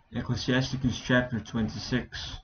Ecclesiasticus chapter 26.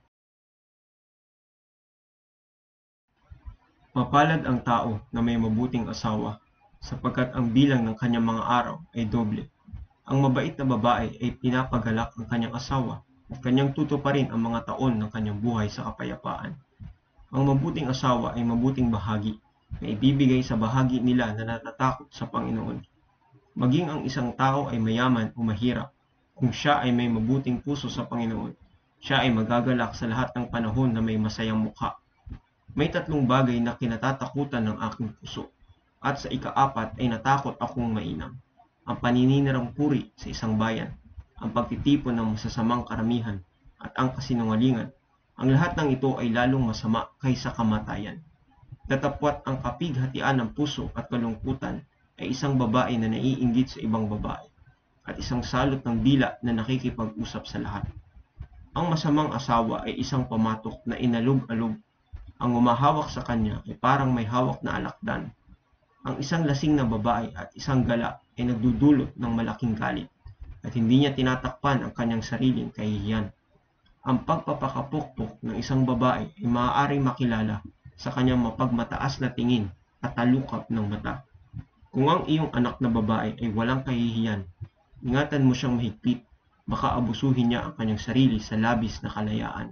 Mapalad ang tao na may mabuting asawa, sapagkat ang bilang ng kanyang mga araw ay doble. Ang mabait na babae ay pinapagalak ang kanyang asawa at kanyang tutuparin ang mga taon ng kanyang buhay sa kapayapaan. Ang mabuting asawa ay mabuting bahagi na ibibigay sa bahagi nila na natatakot sa Panginoon. Maging ang isang tao ay mayaman o mahirap, kung siya ay may mabuting puso sa Panginoon, siya ay magagalak sa lahat ng panahon na may masayang mukha. May 3 bagay na kinatatakutan ng aking puso, at sa ika-4 ay natakot akong mainam. Ang paninirang puri sa isang bayan, ang pagtitipon ng masasamang karamihan, at ang kasinungalingan. Ang lahat ng ito ay lalong masama kaysa kamatayan. Datapwat ang kapighatian ng puso at kalungkutan ay isang babae na naiinggit sa ibang babae, at isang salot ng dila na nakikipag-usap sa lahat. Ang masamang asawa ay isang pamatok na inalog-alog. Ang umahawak sa kanya ay parang may hawak na alakdan. Ang isang lasing na babae at isang gala ay nagdudulot ng malaking galit, at hindi niya tinatakpan ang kanyang sariling kahihiyan. Ang pagpapakapukpok ng isang babae ay maaaring makilala sa kanyang mapagmataas na tingin at talukap ng mata. Kung ang iyong anak na babae ay walang kahihiyan, ingatan mo siyang mahigpit, baka abusuhin niya ang kanyang sarili sa labis na kalayaan.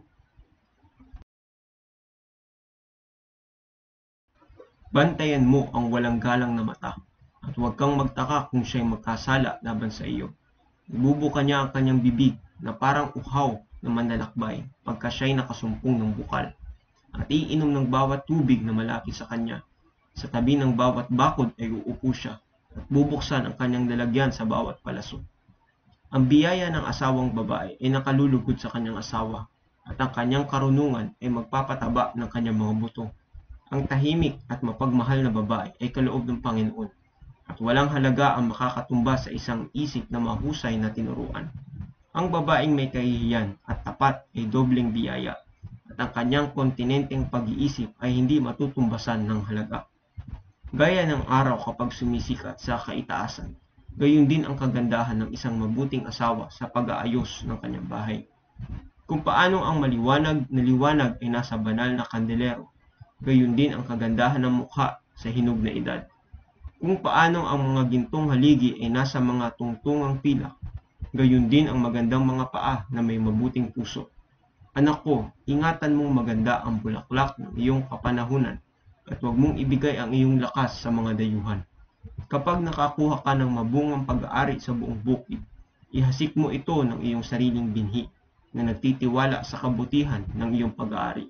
Bantayan mo ang walang galang na mata, at huwag kang magtaka kung siya'y magkasala laban sa iyo. Ibubuka niya ang kanyang bibig na parang uhaw na manlalakbay pagka siya'y nakasumpong ng bukal, at iinom ng bawat tubig na malapit sa kanya. Sa tabi ng bawat bakod ay uupo siya, at bubuksan ang kanyang lalagyan sa bawat palasok. Ang biyaya ng asawang babae ay nakalulugod sa kanyang asawa, at ang kanyang karunungan ay magpapataba ng kanyang mga buto. Ang tahimik at mapagmahal na babae ay kaloob ng Panginoon, at walang halaga ang makakatumba sa isang isip na mahusay na tinuruan. Ang babaeng may kahihiyan at tapat ay dobleng biyaya, at ang kanyang kontinenteng pag-iisip ay hindi matutumbasan ng halaga. Gaya ng araw kapag sumisikat sa kaitaasan, gayon din ang kagandahan ng isang mabuting asawa sa pag-aayos ng kanyang bahay. Kung paano ang maliwanag na liwanag ay nasa banal na kandelero, gayon din ang kagandahan ng mukha sa hinog na edad. Kung paano ang mga gintong haligi ay nasa mga tungtungang pilak, gayon din ang magandang mga paa na may mabuting puso. Anak ko, ingatan mong maganda ang bulaklak ng iyong kapanahunan, at huwag mong ibigay ang iyong lakas sa mga dayuhan. Kapag nakakuha ka ng mabungang pag-aari sa buong bukid, ihasik mo ito ng iyong sariling binhi na nagtitiwala sa kabutihan ng iyong pag-aari.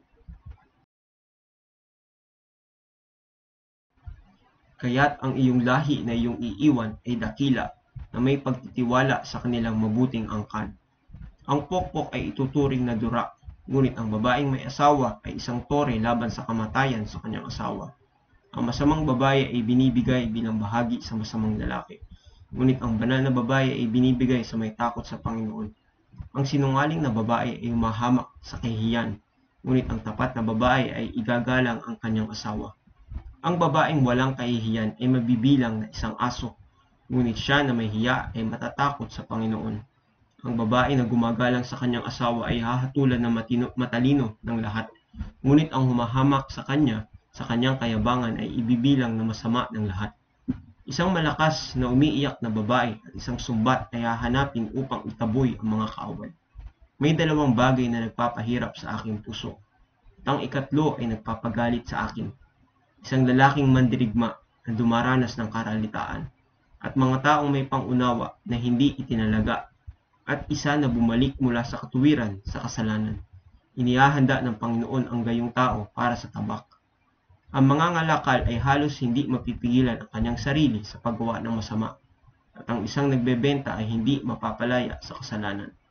Kaya't ang iyong lahi na iyong iiwan ay dakila na may pagtitiwala sa kanilang mabuting angkan. Ang pokpok ay ituturing na dura, ngunit ang babaeng may asawa ay isang tore laban sa kamatayan sa kanyang asawa. Ang masamang babae ay binibigay bilang bahagi sa masamang lalaki, ngunit ang banal na babae ay binibigay sa may takot sa Panginoon. Ang sinungaling na babae ay humahamak sa kahihiyan, ngunit ang tapat na babae ay igagalang ang kanyang asawa. Ang babaeng walang kahihiyan ay mabibilang na isang aso, ngunit siya na may hiya ay matatakot sa Panginoon. Ang babae na gumagalang sa kanyang asawa ay hahatulan ng matalino ng lahat, ngunit ang humahamak sa kanyang kayabangan ay ibibilang na masama ng lahat. Isang malakas na umiiyak na babae at isang sumbat ay hahanapin upang itaboy ang mga kaaway. May 2 bagay na nagpapahirap sa aking puso, at ang ikatlo ay nagpapagalit sa akin. Isang lalaking mandirigma na dumaranas ng karalitaan, at mga taong may pangunawa na hindi itinalaga, at isa na bumalik mula sa katuwiran sa kasalanan. Inihahanda ng Panginoon ang gayong tao para sa tabak. Ang mga ngalakal ay halos hindi mapipigilan ang kanyang sarili sa paggawa ng masama, at ang isang nagbebenta ay hindi mapapalaya sa kasalanan.